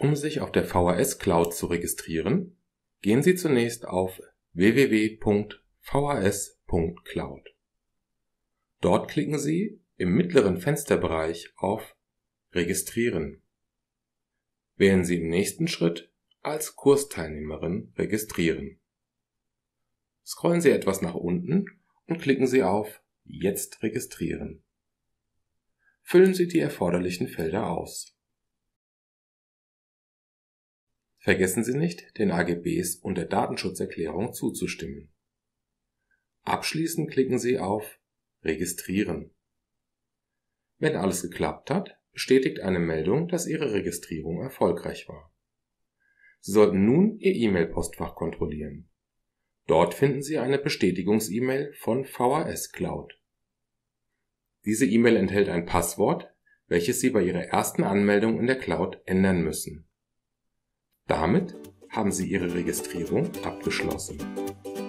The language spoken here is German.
Um sich auf der VHS Cloud zu registrieren, gehen Sie zunächst auf www.vhs.cloud. Dort klicken Sie im mittleren Fensterbereich auf Registrieren. Wählen Sie im nächsten Schritt als Kursteilnehmerin registrieren. Scrollen Sie etwas nach unten und klicken Sie auf Jetzt registrieren. Füllen Sie die erforderlichen Felder aus. Vergessen Sie nicht, den AGBs und der Datenschutzerklärung zuzustimmen. Abschließend klicken Sie auf Registrieren. Wenn alles geklappt hat, bestätigt eine Meldung, dass Ihre Registrierung erfolgreich war. Sie sollten nun Ihr E-Mail-Postfach kontrollieren. Dort finden Sie eine Bestätigungs-E-Mail von VHS Cloud. Diese E-Mail enthält ein Passwort, welches Sie bei Ihrer ersten Anmeldung in der Cloud ändern müssen. Damit haben Sie Ihre Registrierung abgeschlossen.